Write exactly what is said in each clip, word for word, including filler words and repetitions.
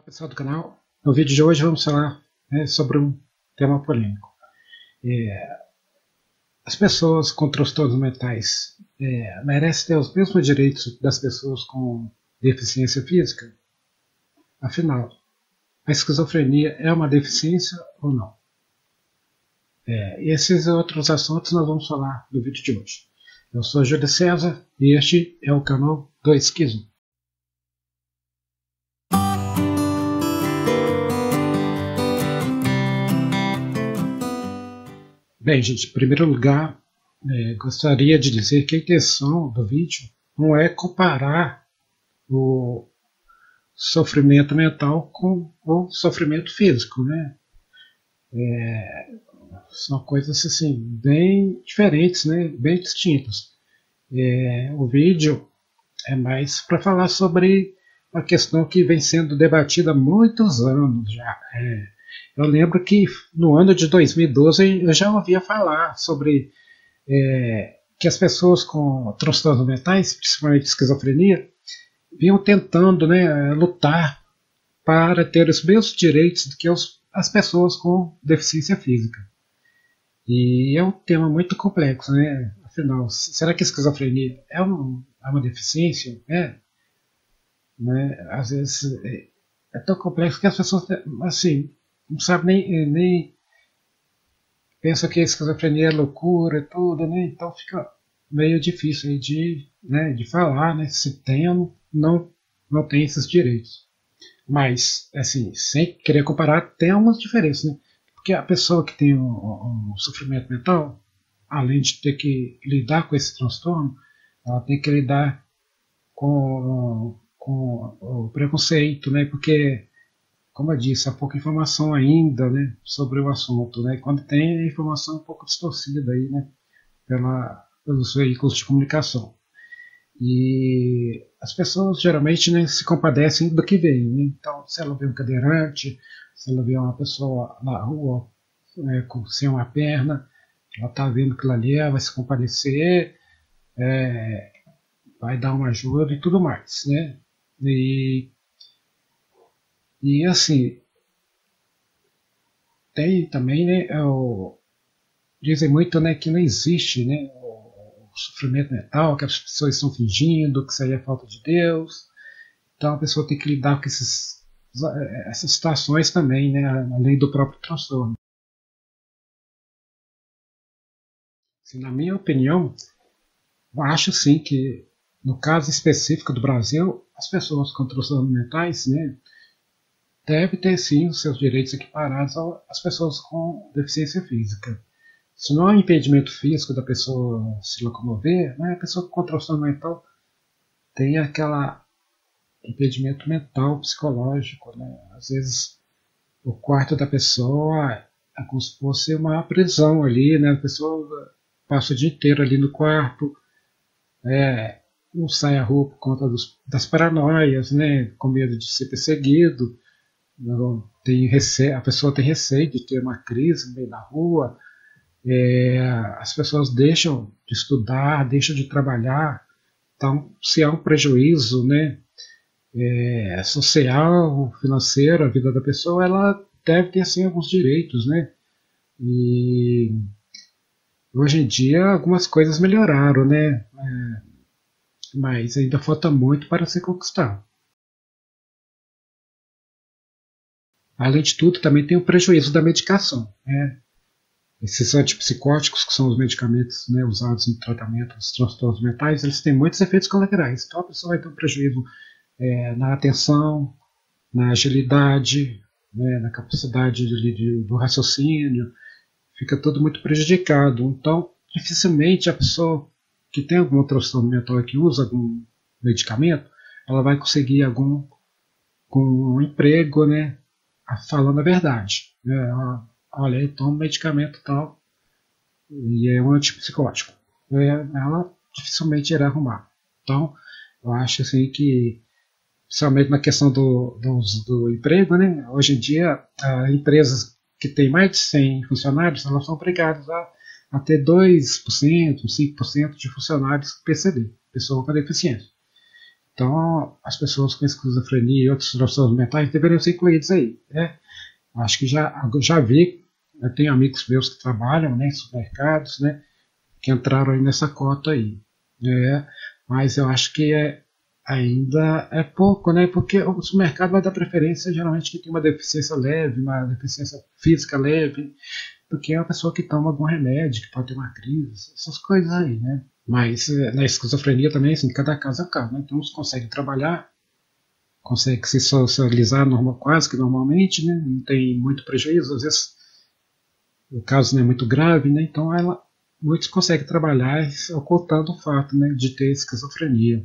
Pessoal do canal, no vídeo de hoje vamos falar, né, sobre um tema polêmico. É, as pessoas com transtornos mentais é, merecem ter os mesmos direitos das pessoas com deficiência física? Afinal, a esquizofrenia é uma deficiência ou não? É, esses e outros assuntos nós vamos falar no vídeo de hoje. Eu sou Júlio César e este é o canal do Esquizo. Bem, gente, em primeiro lugar, é, gostaria de dizer que a intenção do vídeo não é comparar o sofrimento mental com o sofrimento físico, né? É, são coisas assim bem diferentes, né? Bem distintas. É, o vídeo é mais para falar sobre uma questão que vem sendo debatida há muitos anos já. É, eu lembro que no ano de dois mil e doze eu já ouvia falar sobre é, que as pessoas com transtornos mentais, principalmente esquizofrenia, vinham tentando, né, lutar para ter os mesmos direitos do que os, as pessoas com deficiência física. E é um tema muito complexo, né? Afinal, será que a esquizofrenia é, um, é uma deficiência? É, né? Às vezes é, é tão complexo que as pessoas, assim, não sabem nem, nem pensam que a esquizofrenia é loucura e tudo, né? Então fica meio difícil aí de, né, de falar, né? Se tem ou não, não tem esses direitos. Mas, assim, sem querer comparar, tem algumas diferenças, né? Porque a pessoa que tem um, um sofrimento mental, além de ter que lidar com esse transtorno, ela tem que lidar com, com o preconceito, né? Porque, como eu disse, há pouca informação ainda, né, sobre o assunto, né? Quando tem, a informação é um pouco distorcida aí, né, pela, pelos veículos de comunicação. E as pessoas geralmente, né, se compadecem do que veem, né? Então, se ela vê um cadeirante, se ela vê uma pessoa na rua, né, com, sem uma perna, ela está vendo aquilo ali, ela vai se compadecer, é, vai dar uma ajuda e tudo mais, né? E, e assim, tem também, né, o, dizem muito, né, que não existe, né, o, o sofrimento mental, que as pessoas estão fingindo, que isso aí é falta de Deus. Então a pessoa tem que lidar com esses, essas situações também, né, além do próprio transtorno. Assim, na minha opinião, eu acho sim que, no caso específico do Brasil, as pessoas com transtornos mentais, né, devem ter sim os seus direitos equiparados às pessoas com deficiência física. Se não há impedimento físico da pessoa se locomover, né, a pessoa com transtorno mental tem aquela impedimento mental, psicológico, né? Às vezes o quarto da pessoa é como se fosse uma prisão ali, né? A pessoa passa o dia inteiro ali no quarto, é, não sai à rua por conta dos, das paranoias, né? Com medo de ser perseguido, não, tem receio, a pessoa tem receio de ter uma crise no meio da rua, é, as pessoas deixam de estudar, deixam de trabalhar, então se há um prejuízo, né, é, social, financeiro, a vida da pessoa, ela deve ter assim alguns direitos, né? E hoje em dia algumas coisas melhoraram, né? É, mas ainda falta muito para ser conquistado. Além de tudo, também tem o prejuízo da medicação, né? Esses antipsicóticos, que são os medicamentos, né, usados no tratamento dos transtornos mentais, eles têm muitos efeitos colaterais. Então a pessoa vai ter um prejuízo é, na atenção, na agilidade, né, na capacidade de, de, do raciocínio, fica tudo muito prejudicado. Então, dificilmente a pessoa que tem algum transtorno mental e que usa algum medicamento, ela vai conseguir algum com um emprego, né, falando a verdade. Né, ela, olha, eu tomo medicamento tal e é um antipsicótico. É, ela dificilmente irá arrumar. Então, eu acho assim que, principalmente na questão do, do, do emprego, né, hoje em dia, ah, empresas que têm mais de cem funcionários, elas são obrigadas a, a ter dois por cento, cinco por cento de funcionários P C D, pessoa com deficiência. Então, as pessoas com esquizofrenia e outros transtornos mentais deveriam ser incluídos aí, né? Acho que já, já vi, eu tenho amigos meus que trabalham, né, em supermercados, né, que entraram aí nessa cota aí, né? Mas eu acho que é, ainda é pouco, né? Porque o supermercado vai dar preferência geralmente que tem uma deficiência leve, uma deficiência física leve, do que é uma pessoa que toma algum remédio, que pode ter uma crise, essas coisas aí, né? Mas eh, na esquizofrenia também, assim, cada caso é um caso, né? Então uns conseguem trabalhar, conseguem se socializar normal, quase que normalmente, né? Não tem muito prejuízo, às vezes o caso não é muito grave, né? Então ela, muitos conseguem trabalhar ocultando o fato, né, de ter esquizofrenia.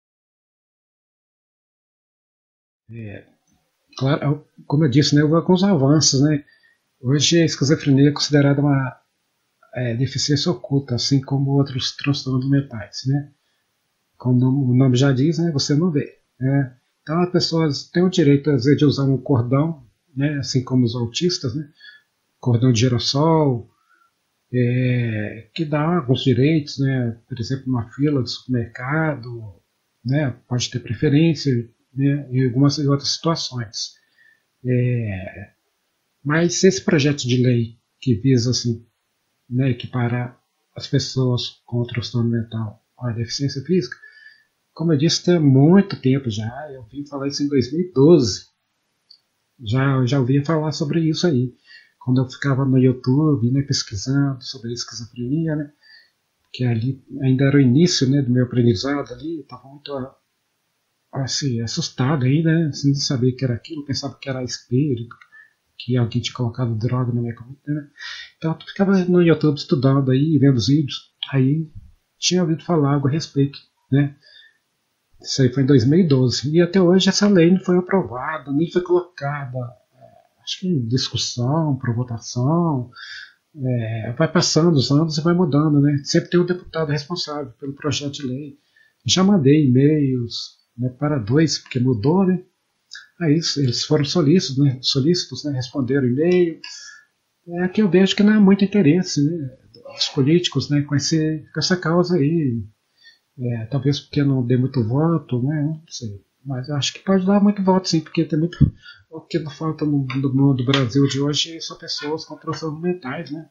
Claro, como eu disse, né, houve alguns avanços, né? Hoje a esquizofrenia é considerada uma é, deficiência oculta, assim como outros transtornos mentais, né? Como o nome já diz, né, você não vê, né? Então as pessoas têm o direito, às vezes, de usar um cordão, né, assim como os autistas, né? Cordão de girassol, é, que dá alguns direitos, né? Por exemplo, numa fila de supermercado, né? Pode ter preferência, né? Em algumas outras situações. É, mas esse projeto de lei que visa assim, né, equiparar as pessoas com o transtorno mental à deficiência física, como eu disse, tem muito tempo já. Eu ouvi falar isso em dois mil e doze. Já, já ouvi falar sobre isso aí. Quando eu ficava no YouTube, né, pesquisando sobre esquizofrenia, né, que ali ainda era o início, né, do meu aprendizado ali, estava muito assim, assustado aí, né, sem saber que era aquilo, pensava que era espírito, que alguém tinha colocado droga na minha comida, né. Então eu ficava no YouTube estudando aí, vendo os vídeos, aí tinha ouvido falar algo a respeito, né. Isso aí foi em dois mil e doze. E até hoje essa lei não foi aprovada, nem foi colocada, acho que em discussão, por votação. É, vai passando os anos e vai mudando, né? Sempre tem um deputado responsável pelo projeto de lei. Já mandei e-mails, né, para dois, porque mudou, né? Aí eles foram solícitos, né? Solícitos, né? Responderam e-mail. É que eu vejo que não há muito interesse, né, dos políticos, né, com, esse, com essa causa aí. É, talvez porque não dê muito voto, né? Não sei. Mas acho que pode dar muito voto, sim, porque tem muito. O que não falta no, no mundo do Brasil de hoje são pessoas com transtornos mentais, né?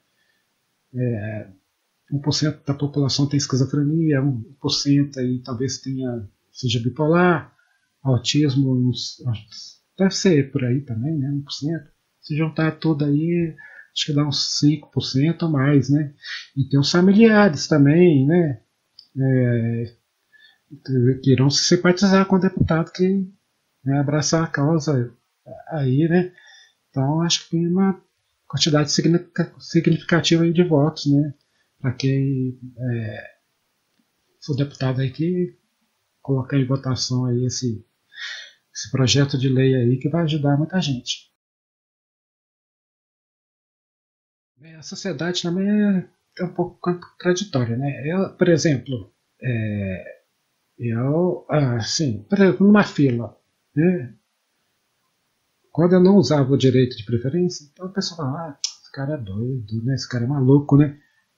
um por cento da população tem esquizofrenia, um por cento aí talvez tenha, seja bipolar, autismo, uns, deve ser por aí também, né? um por cento. Se juntar tudo aí, acho que dá uns cinco por cento ou mais, né? E tem os familiares também, né? É, que irão se simpatizar com o deputado que, né, abraçar a causa aí, né? Então acho que tem uma quantidade significativa de votos, né? Para quem é, for deputado aí que colocar em votação aí esse, esse projeto de lei aí que vai ajudar muita gente. A sociedade também é, é um pouco contraditória, né? Eu, por exemplo, é, eu, assim, por exemplo, numa fila, né? Quando eu não usava o direito de preferência, então a pessoa fala, ah, esse cara é doido, né? Esse cara é maluco, né?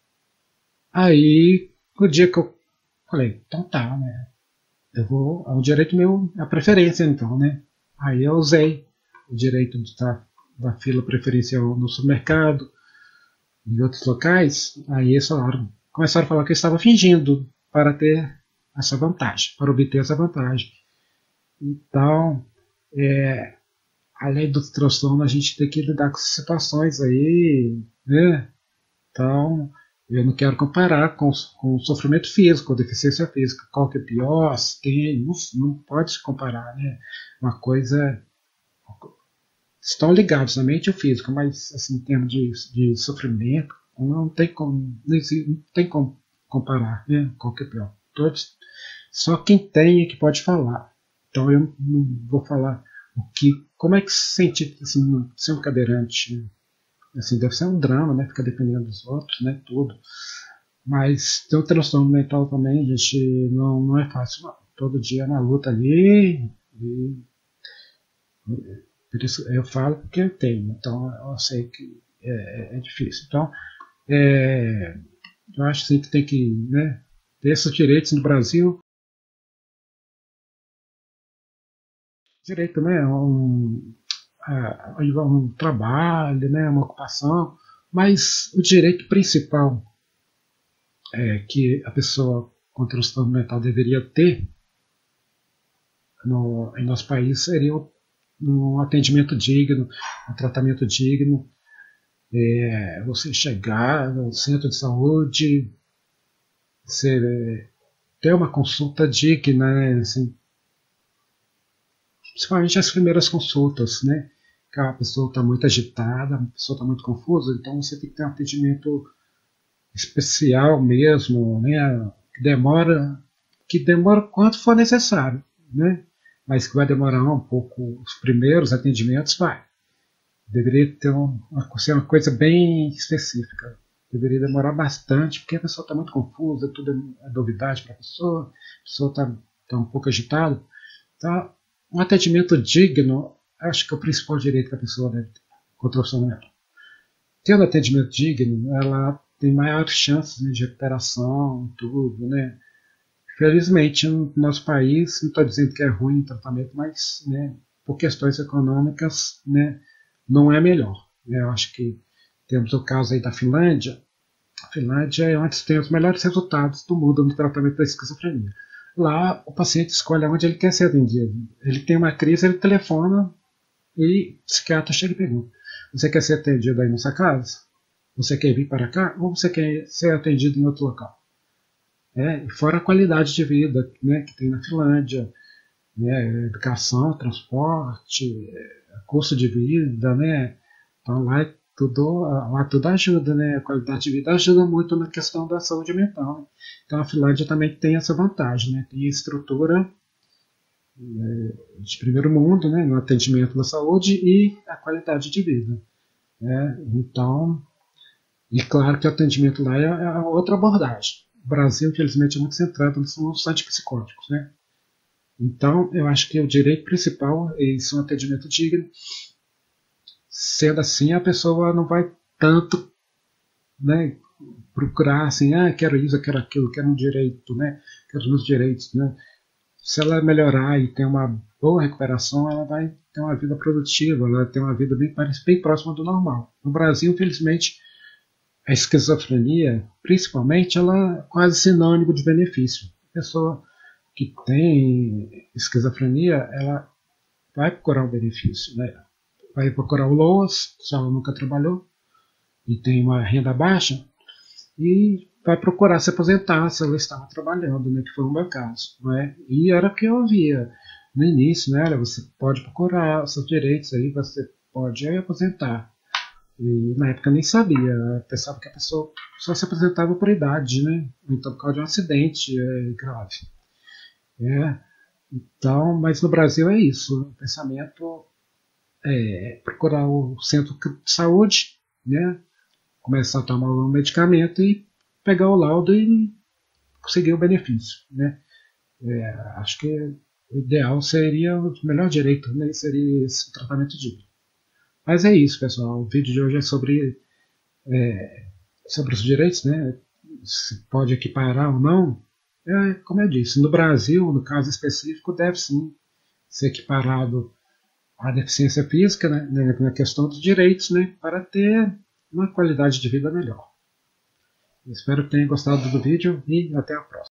Aí, o dia que eu falei, então tá, né? Eu vou, é um direito meu, é a preferência, então, né? Aí eu usei o direito de estar da fila preferencial no supermercado, em outros locais. Aí eles falaram, começaram a falar que eu estava fingindo para ter essa vantagem, para obter essa vantagem. Então, é, além do transtorno, a gente tem que lidar com situações aí, né? Então, eu não quero comparar com, com o sofrimento físico, a deficiência física. Qual que é pior? Se tem, não, não pode se comparar, né? Uma coisa. Estão ligados na mente e o físico, mas assim, em termos de, de sofrimento, não tem como, não tem como comparar, né? Qual que é pior. Todos, só quem tem é que pode falar. Então eu não vou falar o que, como é que se sente assim, ser um cadeirante. Assim, deve ser um drama, né? Ficar dependendo dos outros, né? Tudo. Mas ter um transtorno mental também, gente, não, não é fácil, não. Todo dia é uma luta ali. E, por isso eu falo porque eu tenho. Então eu sei que é, é difícil. Então, é, eu acho assim, que tem que, né, ter esses direitos no Brasil. direito, né, a um, a, a um trabalho, né, uma ocupação, mas o direito principal é, que a pessoa com transtorno mental deveria ter no, em nosso país seria um atendimento digno, um tratamento digno, é, você chegar no centro de saúde, você ter uma consulta digna, né, assim, principalmente as primeiras consultas, né, que a pessoa está muito agitada, a pessoa está muito confusa, então você tem que ter um atendimento especial mesmo, né, que demora, que demora quanto for necessário, né, mas que vai demorar um pouco, os primeiros atendimentos vai. Deveria ter um, uma, ser uma coisa bem específica. Deveria demorar bastante, porque a pessoa está muito confusa, tudo é novidade para a pessoa, a pessoa está tá um pouco agitada. Então, um atendimento digno, acho que é o principal direito que a pessoa deve ter com o transtorno mental. Tendo atendimento digno, ela tem maiores chances, né, de recuperação, tudo, né? Felizmente, no nosso país, não estou dizendo que é ruim o tratamento, mas, né, por questões econômicas, né, não é melhor. Eu acho que temos o caso aí da Finlândia. A Finlândia é onde tem os melhores resultados do mundo no tratamento da esquizofrenia. Lá, o paciente escolhe onde ele quer ser atendido. Ele tem uma crise, ele telefona e o psiquiatra chega e pergunta: você quer ser atendido aí na sua casa? Você quer vir para cá? Ou você quer ser atendido em outro local? É, fora a qualidade de vida, né, que tem na Finlândia, né, educação, transporte, custo de vida, né? Então lá tudo, lá tudo ajuda, né? A qualidade de vida ajuda muito na questão da saúde mental, né? Então a Finlândia também tem essa vantagem, né? Tem estrutura é, de primeiro mundo, né, no atendimento da saúde e a qualidade de vida, né? Então, e claro que o atendimento lá é, é outra abordagem. O Brasil, infelizmente, é muito centrado nos antipsicóticos, né? Então, eu acho que o direito principal é isso, um atendimento digno. Sendo assim, a pessoa não vai tanto, né, procurar assim, ah, quero isso, quero aquilo, quero um direito, né, quero os meus direitos, né. Se ela melhorar e ter uma boa recuperação, ela vai ter uma vida produtiva, ela vai ter uma vida bem, bem próxima do normal. No Brasil, infelizmente, a esquizofrenia, principalmente, ela é quase sinônimo de benefício. A pessoa que tem esquizofrenia, ela vai procurar um benefício, né? Vai procurar o LOAS, se ela nunca trabalhou e tem uma renda baixa, e vai procurar se aposentar se ela estava trabalhando, né? Que foi o meu caso, né? E era o que eu ouvia no início, né? Você pode procurar os seus direitos aí, você pode aposentar. E na época eu nem sabia, eu pensava que a pessoa só se aposentava por idade, né? Então por causa de um acidente é, grave. É, então, mas no Brasil é isso, o pensamento é procurar o centro de saúde, né, começar a tomar o medicamento e pegar o laudo e conseguir o benefício, né. É, acho que o ideal seria, o melhor direito, né, seria esse tratamento digno. Mas é isso, pessoal, o vídeo de hoje é sobre, é, sobre os direitos, né, se pode equiparar ou não. É, como eu disse, no Brasil, no caso específico, deve sim ser equiparado à deficiência física, né, na questão dos direitos, né, para ter uma qualidade de vida melhor. Espero que tenham gostado do vídeo e até a próxima.